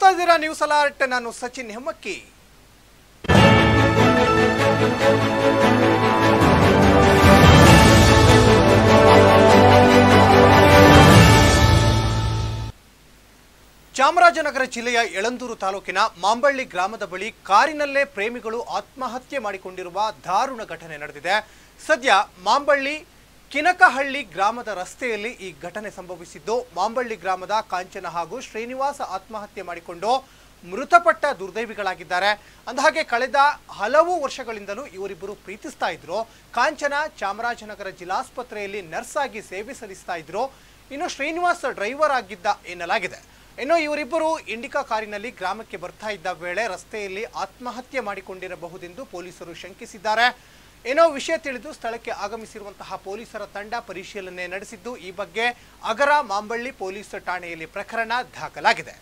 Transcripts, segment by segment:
ನೋಡ್ತಾ news alert. ನಾನು ಸಚಿನ್ ಹೆಮ್ಮಕ್ಕಿ. ಚಾಮರಾಜನಗರ ಜಿಲ್ಲೆಯ ಯಳಂದೂರು ತಾಲೂಕಿನ ಮಾಂಬಳ್ಳಿ ಗ್ರಾಮದ ಬಳಿ ಕಾರಿನಲ್ಲೇ ಪ್ರೇಮಿಗಳು ಆತ್ಮಹತ್ಯೆ ಮಾಡಿಕೊಂಡಿರುವ ದಾರುಣ ಘಟನೆ ನಡೆದಿದೆ. ಸದ್ಯ ಮಾಂಬಳ್ಳಿ ಕಿನಕಹಳ್ಳಿ ಗ್ರಾಮದ ರಸ್ತೆಯಲ್ಲಿ ಈ ಘಟನೆ ಸಂಭವಿಸಿದ್ದು, ಮಾಂಬಳ್ಳಿ ಗ್ರಾಮದ ಕಾಂಚನ ಹಾಗೂ ಶ್ರೀನಿವಾಸ ಆತ್ಮಹತ್ಯೆ ಮಾಡಿಕೊಂಡು ಮೃತಪಟ್ಟ ದುರ್ದೈವಿಗಳಾಗಿದ್ದಾರೆ. ಅಂದಹಾಗೆ ಕಳೆದ ಹಲವು ವರ್ಷಗಳಿಂದಲೂ ಇವರಿಬ್ಬರು ಪ್ರೀತಿಸ್ತಾ ಇದ್ರು. ಕಾಂಚನ ಚಾಮರಾಜನಗರ ಜಿಲ್ಲಾಸ್ಪತ್ರೆಯಲ್ಲಿ ನರ್ಸ್ ಆಗಿ ಸೇವೆ ಸಲ್ಲಿಸ್ತಾ ಇದ್ರು. ಇನ್ನು ಶ್ರೀನಿವಾಸ ಡ್ರೈವರ್ ಆಗಿದ್ದ ಎನ್ನಲಾಗಿದೆ. ಇನ್ನು ಇವರಿಬ್ಬರು ಇಂಡಿಕಾ ಕಾರಿನಲ್ಲಿ ಗ್ರಾಮಕ್ಕೆ ಬರ್ತಾ ಇದ್ದ ವೇಳೆ ರಸ್ತೆಯಲ್ಲಿ ಆತ್ಮಹತ್ಯೆ ಮಾಡಿಕೊಂಡಿರಬಹುದೆಂದು ಪೊಲೀಸರು ಶಂಕಿಸಿದ್ದಾರೆ. ಏನೋ ವಿಷಯ ತಿಳಿದು ಸ್ಥಳಕ್ಕೆ ಆಗಮಿಸಿರುವಂತಹ ಪೊಲೀಸರ ತಂಡ ಪರಿಶೀಲನೆ ನಡೆಸಿದ್ದು, ಈ ಬಗ್ಗೆ ಅಗರ ಮಾಂಬಳ್ಳಿ ಪೊಲೀಸ್ ಠಾಣೆಯಲ್ಲಿ ಪ್ರಕರಣ ದಾಖಲಾಗಿದೆ.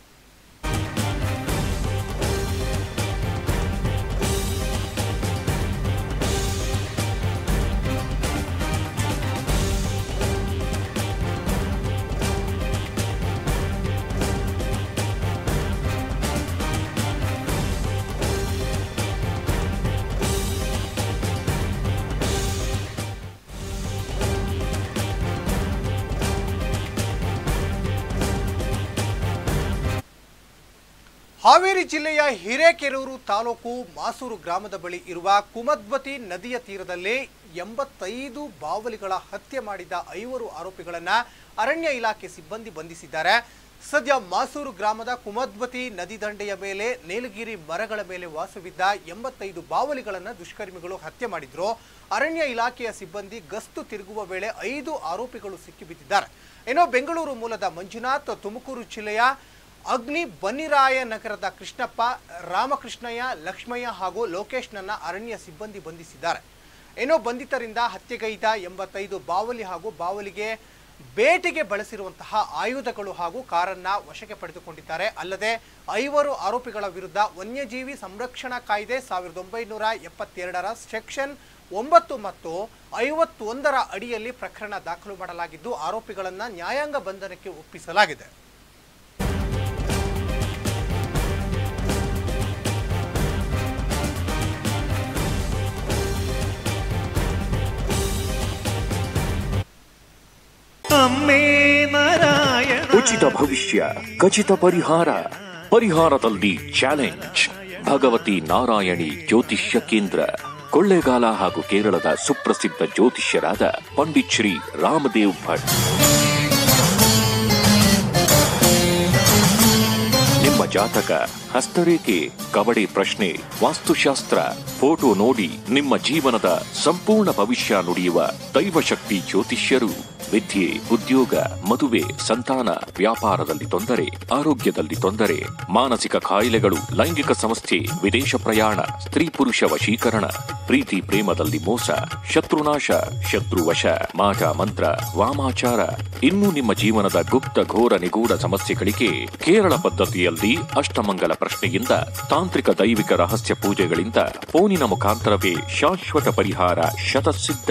ಹಾವೇರಿ ಜಿಲ್ಲೆಯ ಹಿರೇಕೆರೂರು ತಾಲೂಕು ಮಾಸೂರು ಗ್ರಾಮದ ಬಳಿ ಇರುವ ಕುಮದ್ವತಿ ನದಿಯ ತೀರದಲ್ಲಿ 85 ಬಾವಲಿಗಳ ಹತ್ಯೆ ಮಾಡಿದ 5 ಆರೋಪಿಗಳನ್ನು ಅರಣ್ಯ ಇಲಾಖೆ ಸಿಬ್ಬಂದಿ ಬಂಧಿಸಿದ್ದಾರೆ. ಸದ್ಯ ಮಾಸೂರು ಗ್ರಾಮದ ಕುಮದ್ವತಿ ನದಿ ದಂಡೆಯ ಮೇಲೆ ನೀಲಗಿರಿ ಮರಗಳ ಮೇಲೆ ವಾಸವಿದ್ದ 85 ಬಾವಲಿಗಳನ್ನು ದುಷ್ಕರ್ಮಿಗಳು ಹತ್ಯೆ ಮಾಡಿದ್ರು. ಅರಣ್ಯ ಇಲಾಖೆಯ ಸಿಬ್ಬಂದಿ ಗಸ್ತು ತಿರುಗುವ ವೇಳೆ 5 ಆರೋಪಿಗಳು ಸಿಕ್ಕಿಬಿದ್ದಿದ್ದಾರೆ. ಏನೋ ಬೆಂಗಳೂರು ಮೂಲದ ಮಂಜುನಾಥ್, ತುಮಕೂರು ಜಿಲ್ಲೆಯ ಅಗ್ನಿ ಬನ್ನಿರಾಯ ನಗರದ ಕೃಷ್ಣಪ್ಪ, ರಾಮಕೃಷ್ಣಯ್ಯ, ಲಕ್ಷ್ಮಯ್ಯ ಹಾಗೂ ಲೋಕೇಶ್ನನ್ನ ಅರಣ್ಯ ಸಿಬ್ಬಂದಿ ಬಂಧಿಸಿದ್ದಾರೆ. ಏನೋ ಬಂಧಿತರಿಂದ ಹತ್ಯೆಗೈದ 85 ಬಾವಲಿ ಹಾಗೂ ಬಾವಲಿಗೆ ಬೇಟೆಗೆ ಬಳಸಿರುವಂತಹ ಆಯುಧಗಳು ಹಾಗೂ ಕಾರನ್ನ ವಶಕ್ಕೆ ಪಡೆದುಕೊಂಡಿದ್ದಾರೆ. ಅಲ್ಲದೆ 5 ಆರೋಪಿಗಳ ವಿರುದ್ಧ ವನ್ಯಜೀವಿ ಸಂರಕ್ಷಣಾ ಕಾಯ್ದೆ 1972ರ ಸೆಕ್ಷನ್ 9 ಮತ್ತು 51ರ ಅಡಿಯಲ್ಲಿ ಪ್ರಕರಣ ದಾಖಲು ಮಾಡಲಾಗಿದ್ದು, ಆರೋಪಿಗಳನ್ನ ನ್ಯಾಯಾಂಗ ಬಂಧನಕ್ಕೆ ಒಪ್ಪಿಸಲಾಗಿದೆ. ಉಚಿತ ಭವಿಷ್ಯ, ಖಚಿತ ಪರಿಹಾರ, ಪರಿಹಾರದಲ್ಲಿ ಚಾಲೆಂಜ್. ಭಗವತಿ ನಾರಾಯಣಿ ಜ್ಯೋತಿಷ್ಯ ಕೇಂದ್ರ, ಕೊಳ್ಳೇಗಾಲ ಹಾಗೂ ಕೇರಳದ ಸುಪ್ರಸಿದ್ಧ ಜ್ಯೋತಿಷ್ಯರಾದ ಪಂಡಿತ್ ಶ್ರೀ ರಾಮದೇವ್ ಭಟ್. ನಿಮ್ಮ ಜಾತಕ, ಹಸ್ತರೇಖೆ, ಕವಡೆ ಪ್ರಶ್ನೆ, ವಾಸ್ತುಶಾಸ್ತ್ರ, ಫೋಟೋ ನೋಡಿ ನಿಮ್ಮ ಜೀವನದ ಸಂಪೂರ್ಣ ಭವಿಷ್ಯ ನುಡಿಯುವ ದೈವಶಕ್ತಿ ಜ್ಯೋತಿಷ್ಯರು. ವಿದ್ಯೆ, ಉದ್ಯೋಗ, ಮದುವೆ, ಸಂತಾನ, ವ್ಯಾಪಾರದಲ್ಲಿ ತೊಂದರೆ, ಆರೋಗ್ಯದಲ್ಲಿ ತೊಂದರೆ, ಮಾನಸಿಕ ಕಾಯಿಲೆಗಳು, ಲೈಂಗಿಕ ಸಮಸ್ಯೆ, ವಿದೇಶ ಪ್ರಯಾಣ, ಸ್ತ್ರೀ ಪುರುಷ ವಶೀಕರಣ, ಪ್ರೀತಿ ಪ್ರೇಮದಲ್ಲಿ ಮೋಸ, ಶತ್ರುನಾಶ, ಶತ್ರುವಶ, ಮಾಟ ಮಂತ್ರ, ವಾಮಾಚಾರ, ಇನ್ನೂ ನಿಮ್ಮ ಜೀವನದ ಗುಪ್ತ ಘೋರ ನಿಗೂಢ ಸಮಸ್ಯೆಗಳಿಗೆ ಕೇರಳ ಪದ್ಧತಿಯಲ್ಲಿ ಅಷ್ಟಮಂಗಲ ಪ್ರಶ್ನೆಯಿಂದ, ತಾಂತ್ರಿಕ ದೈವಿಕ ರಹಸ್ಯ ಪೂಜೆಗಳಿಂದ, ಫೋನಿನ ಮುಖಾಂತರವೇ ಶಾಶ್ವತ ಪರಿಹಾರ ಶತಸಿದ್ಧ.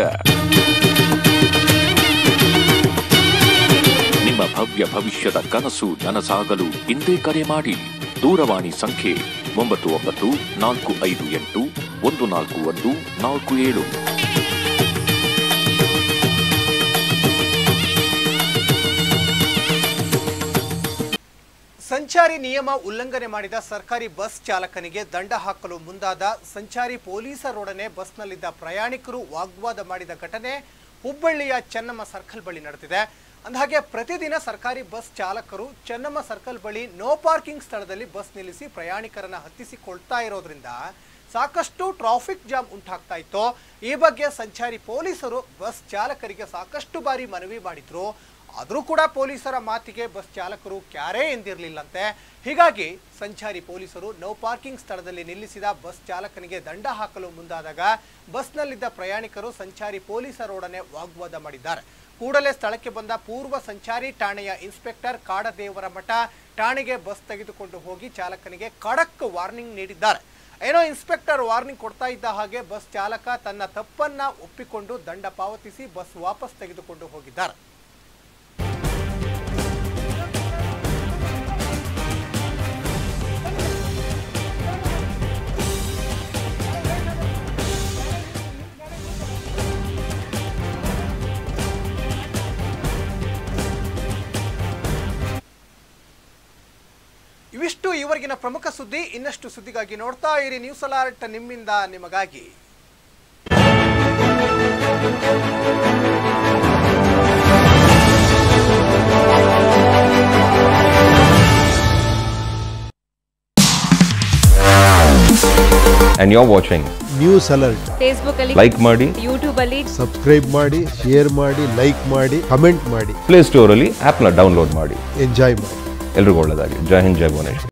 ನಿಮ್ಮ ಭವ್ಯ ಭವಿಷ್ಯದ ಕನಸು ನನಸಾಗಲು ಇಂದೇ ಕರೆ ಮಾಡಿ. ದೂರವಾಣಿ ಸಂಖ್ಯೆ 9945814147. ಸಂಚಾರಿ ನಿಯಮ ಉಲ್ಲಂಘನೆ ಮಾಡಿದ ಸರ್ಕಾರಿ ಬಸ್ ಚಾಲಕನಿಗೆ ದಂಡ ಹಾಕಲು ಮುಂದಾದ ಸಂಚಾರಿ ಪೊಲೀಸರೊಡನೆ ಬಸ್ನಲ್ಲಿದ್ದ ಪ್ರಯಾಣಿಕರು ವಾಗ್ವಾದ ಮಾಡಿದ ಘಟನೆ ಹುಬ್ಬಳ್ಳಿಯ ಚೆನ್ನಮ್ಮ ಸರ್ಕಲ್ ಬಳಿ ನಡೆದಿದೆ. ಅಂದಹಾಗೆ ಪ್ರತಿದಿನ ಸರ್ಕಾರಿ ಬಸ್ ಚಾಲಕರು ಚೆನ್ನಮ್ಮ ಸರ್ಕಲ್ ಬಳಿ ನೋ ಪಾರ್ಕಿಂಗ್ ಸ್ಥಳದಲ್ಲಿ ಬಸ್ ನಿಲ್ಲಿಸಿ ಪ್ರಯಾಣಿಕರನ್ನ ಹತ್ತಿಸಿಕೊಳ್ತಾ ಇರೋದ್ರಿಂದ ಸಾಕಷ್ಟು ಟ್ರಾಫಿಕ್ ಜಾಮ್ ಉಂಟಾಗ್ತಾ ಇತ್ತು. ಈ ಬಗ್ಗೆ ಸಂಚಾರಿ ಪೊಲೀಸರು ಬಸ್ ಚಾಲಕರಿಗೆ ಸಾಕಷ್ಟು ಬಾರಿ ಮನವಿ ಮಾಡಿದ್ರು. ಆದರೂ ಕೂಡ ಪೊಲೀಸರ ಮಾತಿಗೆ ಬಸ್ ಚಾಲಕರು ಕ್ಯಾರೇ ಎಂದಿರಲಿಲ್ಲಂತೆ. ಹೀಗಾಗಿ ಸಂಚಾರಿ ಪೊಲೀಸರು ನೋ ಪಾರ್ಕಿಂಗ್ ಸ್ಥಳದಲ್ಲಿ ನಿಲ್ಲಿಸಿದ ಬಸ್ ಚಾಲಕನಿಗೆ ದಂಡ ಹಾಕಲು ಮುಂದಾದಾಗ ಬಸ್ನಲ್ಲಿದ್ದ ಪ್ರಯಾಣಿಕರು ಸಂಚಾರಿ ಪೊಲೀಸರೊಡನೆ ವಾಗ್ವಾದ ಮಾಡಿದ್ದಾರೆ. ಕೂಡಲೇ ಸ್ಥಳಕ್ಕೆ ಬಂದ ಪೂರ್ವ ಸಂಚಾರಿ ಠಾಣೆಯ ಇನ್ಸ್ಪೆಕ್ಟರ್ ಕಾಡದೇವರ ಮಠ ಠಾಣೆಗೆ ಬಸ್ ತೆಗೆದುಕೊಂಡು ಹೋಗಿ ಚಾಲಕನಿಗೆ ಖಡಕ್ ವಾರ್ನಿಂಗ್ ನೀಡಿದ್ದಾರೆ. ಏನೋ ಇನ್ಸ್ಪೆಕ್ಟರ್ ವಾರ್ನಿಂಗ್ ಕೊಡ್ತಾ ಇದ್ದ ಹಾಗೆ ಬಸ್ ಚಾಲಕ ತನ್ನ ತಪ್ಪನ್ನ ಒಪ್ಪಿಕೊಂಡು ದಂಡ ಪಾವತಿಸಿ ಬಸ್ ವಾಪಸ್ ತೆಗೆದುಕೊಂಡು ಹೋಗಿದ್ದಾರೆ. ಇದುವರೆಗಿನ ಪ್ರಮುಖ ಸುದ್ದಿ. ಇನ್ನಷ್ಟು ಸುದ್ದಿಗಾಗಿ ನೋಡ್ತಾ ಇರಿ ನ್ಯೂಸ್ ಅಲರ್ಟ್, ನಿಮ್ಮಿಂದ ನಿಮಗಾಗಿ. And you're watching news alert. Facebook ಅಲ್ಲಿ like ಮಾಡಿ, ಯೂಟ್ಯೂಬ್ ಅಲ್ಲಿ ಸಬ್ಸ್ಕ್ರೈಬ್ ಮಾಡಿ, ಶೇರ್ ಮಾಡಿ, ಲೈಕ್ ಮಾಡಿ, ಕಮೆಂಟ್ ಮಾಡಿ. ಪ್ಲೇ ಸ್ಟೋರ್ ಅಲ್ಲಿ ಆಪ್ ನ ಡೌನ್ಲೋಡ್ ಮಾಡಿ. ಎಂಜಾಯ್ ಮಾಡಿ. ಎಲ್ರಿಗೂ ಒಳ್ಳೆಯದಾಗಲಿ. ಜೈ ಹಿಂದ್, ಜೈ ಭುವನೇಶ್ವರ್.